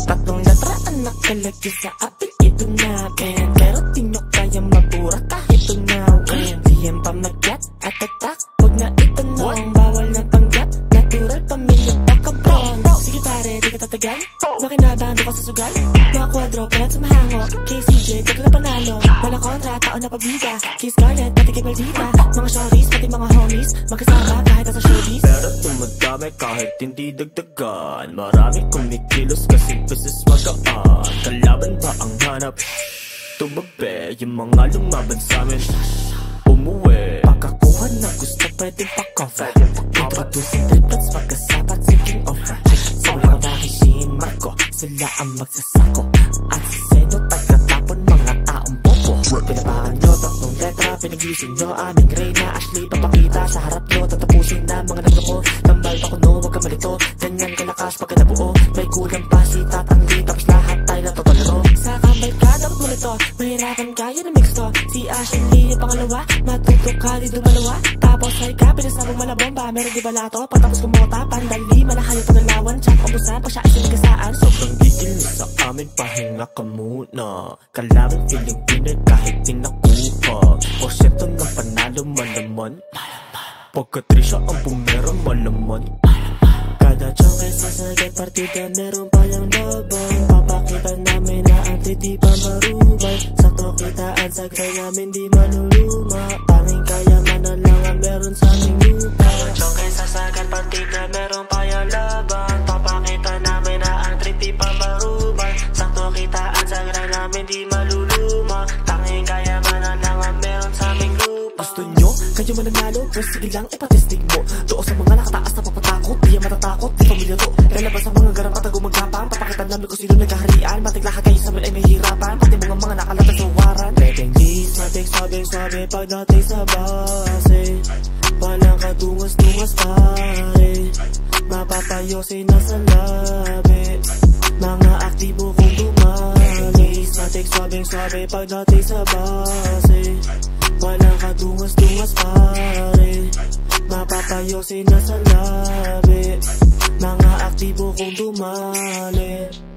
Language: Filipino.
Tatlong letra ang nakalagay sa apelyido namin, pero di nyo kaya mabura kahit tunawin. Di yan pamagyat at atak, huwag na itanong. Bawal na panggap, natural pamilya baka brown. Sige pare, di ka tatagal, makinabang ka sa sugal. Mga kwadro, palat sa mahango, KCJ, tagal na panalo. Wala kontra, tao na pabida, Kiss Scarlett, pati kay Maldita. Mga shorties, pati mga homies, magkasama kahit nasa showbiz. Pero tumadami kahit hindi dagdagan, marami kumikilos kasi beses magaan. Kalaban ba ang hanap? Tumabi yung mga lumaban sa'min. Umuwi, pagkakuha na gusto pwedeng pa-cover. Introduce triplets, magkasapat sa king offer. Sila ko dahil Sheen Marco, sila ang magsasako. At si Seno, pagkatapon mga taong bobo. Pinabaan nyo, tatlong letra, pinag-iusin nyo aming Reyna Ashley, papakita sa harap nyo, tatapusin na mga nagloko. Tambal pa kuno, huwag ka malito, ganyan kalakas pagka nabuo. May kulang pa si Tatanggi, tapos lahat tayo natutularo. Sa kambal ka, dapat mo nito, mahirapan kaya na mix to. Si Ashley yung pangalawa, matutok ka di dumalawa. Tapos ay ka, pinasabong malabomba, meron di balato. Pagtapos kumota, pandali, malahayo panalawan. Tsaka kumbusan, pa siya ay sinigasaan. Sobrang gigil na sa amin, pahinga ka muna. Kalaban feeling pinay kahit tinakuha. Porsyento ng panalo malaman, pagkatrisya ang bumerang malaman. Kada chunk ay sasagay partida, meron pa yung laban. Papakita namin na ang di pa marubay. Sakto kitaan sa gray namin di maluluma. Tanging kayamanan lang ang meron sa aming lupa. Kada chunk ay sasagay partida, meron pa yung laban. Papakita namin na ang di pa marubay. Sakto kitaan sa gray namin di maluluma. Tanging kayamanan lang ang meron sa aming lupa. Gusto nyo? Kayo mananalo? Pero sige lang, ipatestig mo. Doon sa mga nakataas na papatakot, di yan matatakot, di pamilya to. Lalabas ang mga garang at gumagapang. Papakitan namin kung sino nagkaharian. Matig lahat kayo sa amin ay mahirapan. Pati mga nakalatag sa waran. Pwedeng di matik, sabi pagdating sa base. Walang kadungas-dungas pare. Mapapayosin na sa labi. Mga aktibo kong dumalis. Matik, sabi pagdating sa base. Walang kadungas-dungas pare. Mapapayosin na sa labi. Mga aktibo kong dumali.